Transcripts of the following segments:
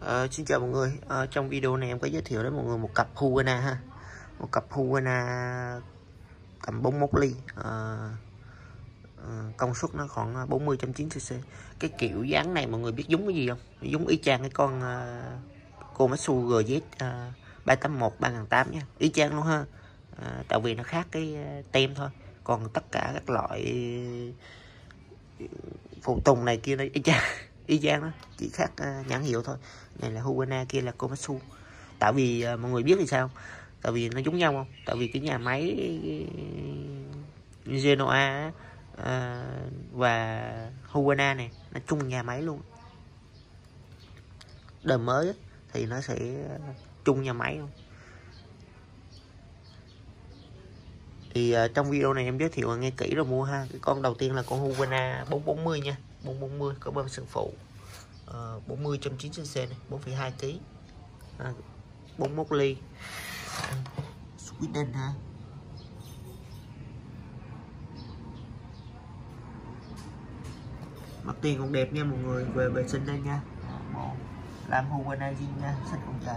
Xin chào mọi người. Trong video này em có giới thiệu đến mọi người một cặp Husqvarna ha. Một cặp Husqvarna tầm 41 ly. Công suất nó khoảng 40.9cc. Cái kiểu dáng này mọi người biết giống cái gì không? Giống y chang cái con Komatsu GZ 381 3008 nha. Y chang luôn ha. Tại vì nó khác cái tem thôi. Còn tất cả các loại phụ tùng này kia nó y chang đó, chỉ khác nhãn hiệu thôi. Này là Husqvarna, kia là Komatsu. Tại vì mọi người biết thì sao? Tại vì nó giống nhau không? Tại vì cái nhà máy Genoa và Husqvarna này nó chung nhà máy luôn. Đời mới thì nó sẽ chung nhà máy luôn. Thì trong video này em giới thiệu nghe kỹ rồi mua ha. Cái con đầu tiên là con Husqvarna 440 nha, 440 có bơm sừng phụ 40.9cc này, 4,2 kg, 41 ly, Sweden ha. Mặt tiền còn đẹp nha mọi người, về vệ sinh đây nha, làm Husqvarna zin nha, xanh không trời.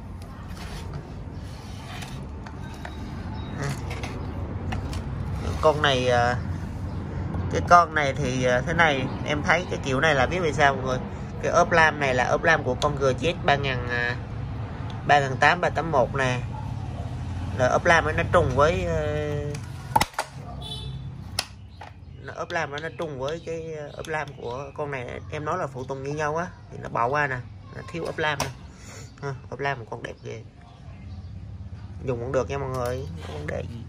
Con này cái con này thì thế này, em thấy cái kiểu này là biết vì sao mọi người. Cái ốp lam này là ốp lam của con GZ 3008 381 nè. Là ốp lam nó trùng với ốp lam nó trùng với cái ốp lam của con này. Em nói là phụ tùng như nhau á thì nó bỏ qua nè, nó thiếu ốp lam nè. Ốp lam một con đẹp ghê, dùng cũng được nha mọi người, không có vấn đề gì.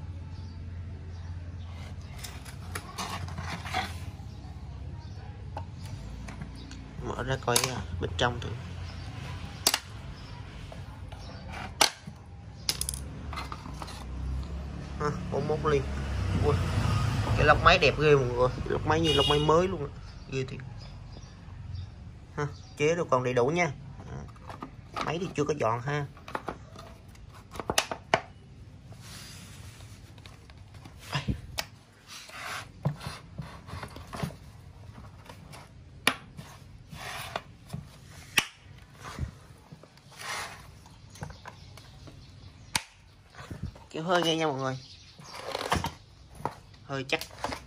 Mở ra coi bên trong thử. Ha, 41 ly. Ui, cái lốc máy đẹp ghê mọi người, lốc máy như lốc máy mới luôn, ghê thiệt. Ha, chế đâu còn đầy đủ nha. Máy thì chưa có dọn ha. Kéo hơi nghe nha mọi người, hơi chắc,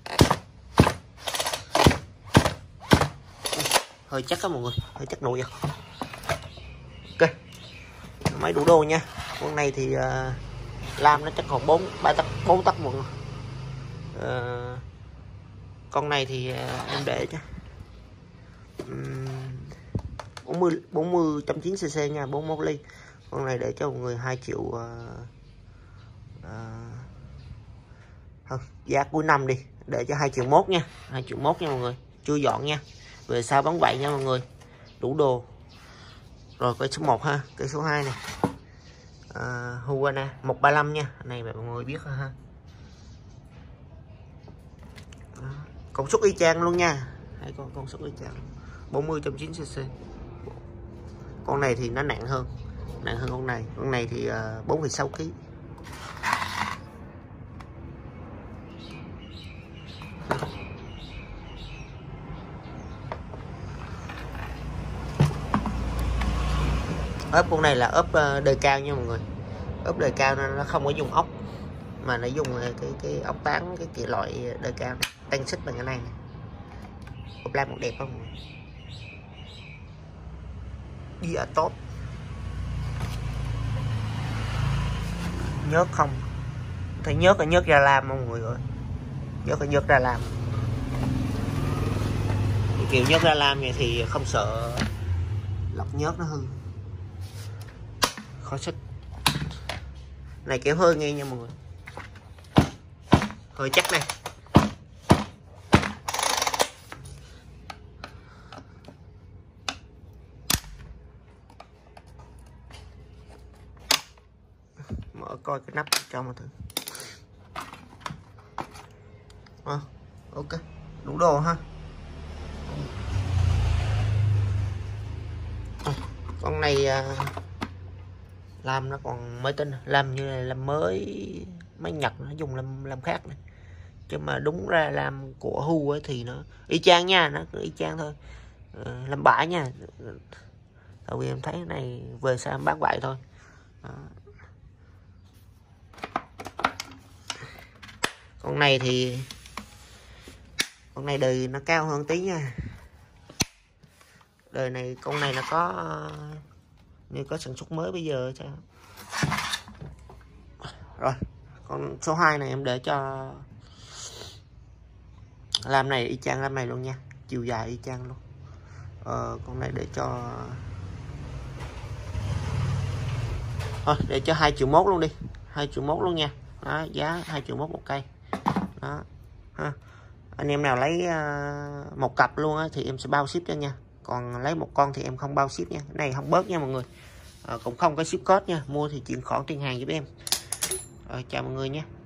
hơi chắc á mọi người, hơi chắc nụi vậy. Ok, máy đủ đô nha. Con này thì lam nó chắc còn 4 tấc mọi người. Con này thì em để cho 40.9cc nha, 41 ly. Con này để cho mọi người 2 triệu giá cuối năm đi, để cho 2,1 triệu nha, 2,1 triệu nha mọi người, chưa dọn nha. Về sau bóng vậy nha mọi người, đủ đồ. Rồi cái số 1 ha, cái số 2 này Husqvarna 135 nha, này mọi người biết ha. Công suất y chang luôn nha, hai con công suất y chang, 40.9cc. Con này thì nó nặng hơn con này. Con này thì 4,6 kg. Ốp con này là ốp đời cao nha mọi người. Ốp đời cao nó không có dùng ốc mà nó dùng cái ốc tán, cái kiểu loại đời cao này, tăng xích bằng cái này. Ốp lam một đẹp không? Đi ở tốt. Nhớt không? Thấy nhớt là nhớt ra làm mọi người rồi. Nhớt là nhớt ra làm. Kiểu nhớt ra làm vậy thì không sợ lọc nhớt nó hư. Khó xích. Này kéo hơi nghe nha mọi người, hơi chắc này. Mở coi cái nắp trong mà thử. Ok, đủ đồ ha. Con này làm nó còn mới tinh, làm như là làm mới, máy Nhật nó dùng làm khác này. Chứ mà đúng ra làm của Hu ấy thì nó y chang nha, nó y chang thôi. Làm bãi nha, tại vì em thấy cái này về sao em bán vậy thôi. Đó. Con này thì con này đời nó cao hơn tí nha. Đời này con này nó có như có sản xuất mới bây giờ chứ. Rồi con số 2 này em để cho làm này y chang làm này luôn nha, chiều dài y chang luôn. Con này để cho thôi để cho 2,1 triệu luôn đi, 2,1 triệu luôn nha. Đó, giá 2,1 triệu một cây. Đó ha. Anh em nào lấy một cặp luôn á thì em sẽ bao ship cho nha, còn lấy một con thì em không bao ship nha. Cái này không bớt nha mọi người. Cũng không có ship code nha, mua thì chuyển khoản tiền hàng giúp em. Chào mọi người nha.